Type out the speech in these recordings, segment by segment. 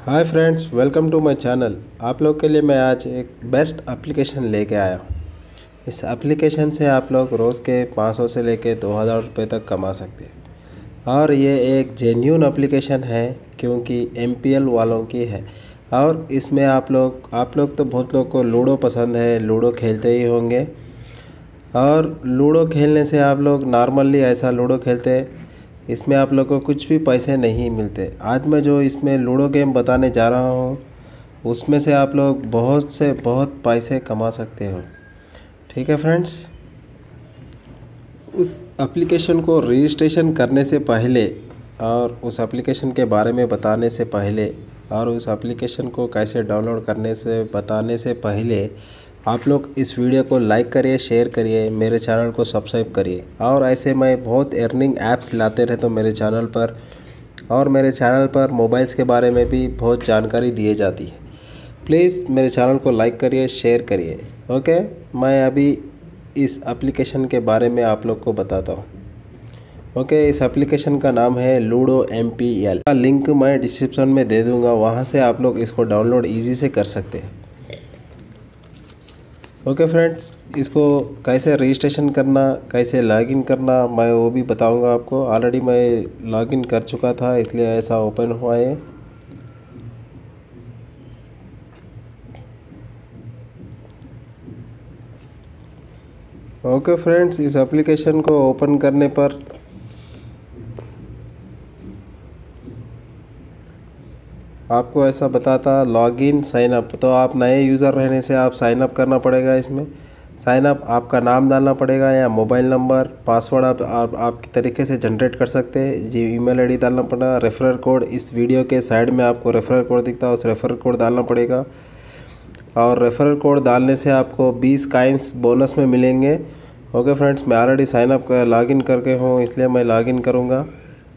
Hi friends, welcome to my channel. आप लोग के लिए मैं आज एक बेस्ट एप्लीकेशन लेके आया हूँ। इस एप्लीकेशन से आप लोग रोज़ के 500 से लेके 2000 रुपये तक कमा सकते हैं और ये एक जेन्युइन एप्लीकेशन है क्योंकि MPL वालों की है। और इसमें आप लोग तो बहुत लोग को लूडो पसंद है, लूडो खेलते ही होंगे। और लूडो खेलने से आप लोग नॉर्मली ऐसा लूडो खेलते, इसमें आप लोग को कुछ भी पैसे नहीं मिलते। आज मैं जो इसमें लूडो गेम बताने जा रहा हूँ उसमें से आप लोग बहुत से बहुत पैसे कमा सकते हो। ठीक है फ्रेंड्स, उस एप्लीकेशन को रजिस्ट्रेशन करने से पहले और उस एप्लीकेशन के बारे में बताने से पहले और उस एप्लीकेशन को कैसे डाउनलोड करने से बताने से पहले आप लोग इस वीडियो को लाइक करिए, शेयर करिए, मेरे चैनल को सब्सक्राइब करिए। और ऐसे मैं बहुत अर्निंग ऐप्स लाते रहता हूँ मेरे चैनल पर, और मेरे चैनल पर मोबाइल्स के बारे में भी बहुत जानकारी दी जाती है। प्लीज़ मेरे चैनल को लाइक करिए, शेयर करिए। ओके, मैं अभी इस एप्लीकेशन के बारे में आप लोग को बताता हूँ। ओके, इस एप्लीकेशन का नाम है लूडो MPL का लिंक मैं डिस्क्रिप्शन में दे दूँगा, वहाँ से आप लोग इसको डाउनलोड ईजी से कर सकते हैं। ओके फ्रेंड्स, इसको कैसे रजिस्ट्रेशन करना, कैसे लॉगिन करना मैं वो भी बताऊंगा आपको। ऑलरेडी मैं लॉगिन कर चुका था इसलिए ऐसा ओपन हुआ है। ओके फ्रेंड्स, इस एप्लीकेशन को ओपन करने पर आपको ऐसा बताता लॉगिन साइन अप। तो आप नए यूज़र रहने से आप साइन अप करना पड़ेगा। इसमें साइन अप आपका नाम डालना पड़ेगा या मोबाइल नंबर, पासवर्ड आप तरीके से जनरेट कर सकते हैं। जी ईमेल आईडी डालना पड़ेगा। रेफरल कोड इस वीडियो के साइड में आपको रेफरल कोड दिखता है, उस रेफरल कोड डालना पड़ेगा। और रेफरल कोड डालने से आपको 20 कॉइन्स बोनस में मिलेंगे। ओके फ्रेंड्स, मैं ऑलरेडी साइन अप कर लॉगिन करके हूँ इसलिए मैं लॉगिन करूँगा।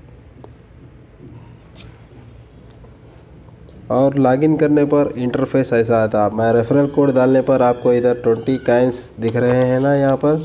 और लॉगिन करने पर इंटरफेस ऐसा आता है। मैं रेफरल कोड डालने पर आपको इधर 20 कॉइन्स दिख रहे हैं ना, यहाँ पर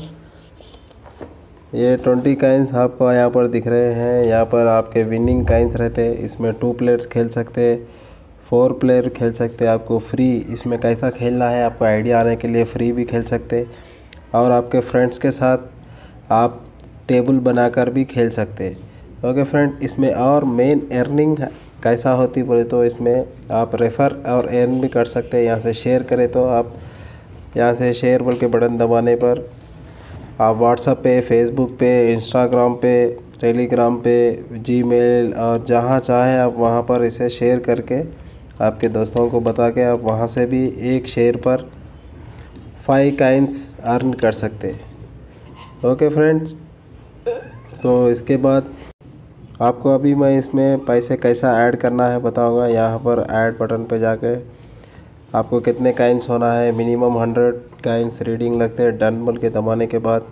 ये 20 कॉइन्स आपको यहाँ पर दिख रहे हैं। यहाँ पर आपके विनिंग कॉइन्स रहते हैं। इसमें 2 प्लेयर्स खेल सकते हैं, 4 प्लेयर खेल सकते हैं। आपको फ्री इसमें कैसा खेलना है आपको आइडिया आने के लिए फ्री भी खेल सकते हैं। और आपके फ्रेंड्स के साथ आप टेबल बनाकर भी खेल सकते हैं। ओके फ्रेंड, इसमें और मेन अर्निंग कैसा होती बोले तो इसमें आप रेफ़र और अर्न भी कर सकते हैं। यहाँ से शेयर करें तो आप यहाँ से शेयर बोल के बटन दबाने पर आप व्हाट्सएप पे, फेसबुक पे, इंस्टाग्राम पे, टेलीग्राम पे, जीमेल और जहाँ चाहे आप वहाँ पर इसे शेयर करके आपके दोस्तों को बता के आप वहाँ से भी एक शेयर पर 5 कॉइन्स अर्न कर सकते हैं। ओके फ्रेंड्स, तो इसके बाद आपको अभी मैं इसमें पैसे कैसा ऐड करना है बताऊंगा। यहाँ पर ऐड बटन पे जाके आपको कितने कॉइन्स होना है, मिनिमम 100 कॉइन्स रीडिंग लगते हैं। डन बोल के दबाने के बाद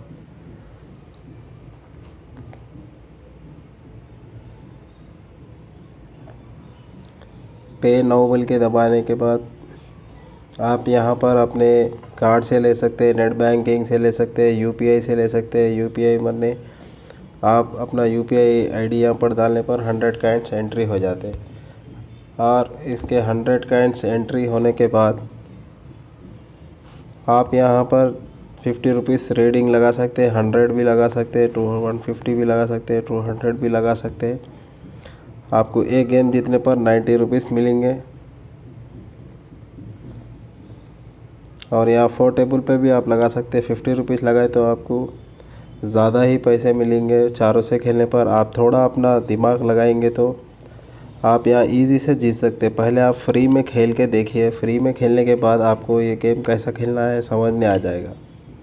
पे नाउ बोल के दबाने के बाद आप यहाँ पर अपने कार्ड से ले सकते हैं, नेट बैंकिंग से ले सकते हैं, UPI से ले सकते हैं। UPI मरने आप अपना UPI ID यहाँ पर डालने पर 100 कॉइन्स एंट्री हो जाते हैं। और इसके 100 कॉइन्स एंट्री होने के बाद आप यहाँ पर 50 रुपीज़ रीडिंग लगा सकते हैं, 100 भी लगा सकते हैं, 150 भी लगा सकते हैं, 200 भी लगा सकते हैं। आपको एक गेम जीतने पर 90 रुपीज़ मिलेंगे। और यहाँ 4 टेबल पे भी आप लगा सकते हैं। 50 रुपीज़ लगाए तो आपको ज़्यादा ही पैसे मिलेंगे। चारों से खेलने पर आप थोड़ा अपना दिमाग लगाएंगे तो आप यहाँ इजी से जीत सकते हैं। पहले आप फ्री में खेल के देखिए, फ्री में खेलने के बाद आपको ये गेम कैसा खेलना है समझ में आ जाएगा।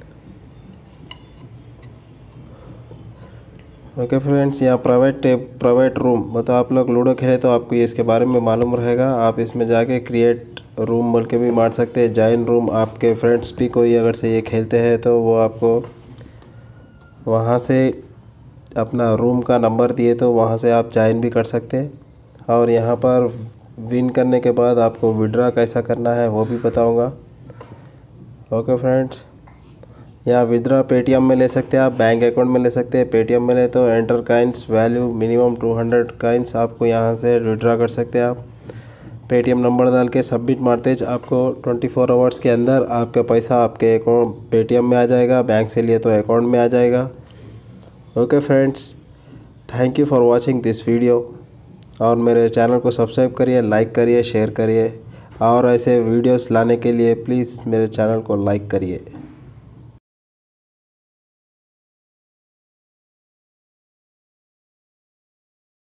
ओके फ्रेंड्स, यहाँ प्राइवेट रूम मतलब आप लोग लूडो खेले तो आपको ये इसके बारे में मालूम रहेगा। आप इसमें जाके क्रिएट रूम बोल के भी मार सकते हैं, जॉइन रूम। आपके फ्रेंड्स भी कोई अगर से ये खेलते हैं तो वो आपको वहाँ से अपना रूम का नंबर दिए तो वहाँ से आप जॉइन भी कर सकते हैं। और यहाँ पर विन करने के बाद आपको विड्रा कैसा करना है वो भी बताऊँगा। ओके फ्रेंड्स, यहाँ विड्रा पेटीएम में ले सकते हैं, आप बैंक अकाउंट में ले सकते हैं। पेटीएम में ले तो enter coins value minimum 200 coins आपको यहाँ से विड्रा कर सकते हैं आप। पेटीएम नंबर डाल के सबमिट मारते ही आपको 24 आवर्स के अंदर आपका पैसा आपके अकाउंट पेटीएम में आ जाएगा, बैंक से लिए तो अकाउंट में आ जाएगा। Okay friends, thank you for watching this video. और मेरे चैनल को सब्सक्राइब करिए, लाइक करिए, शेयर करिए और ऐसे वीडियोस लाने के लिए प्लीज़ मेरे चैनल को लाइक करिए।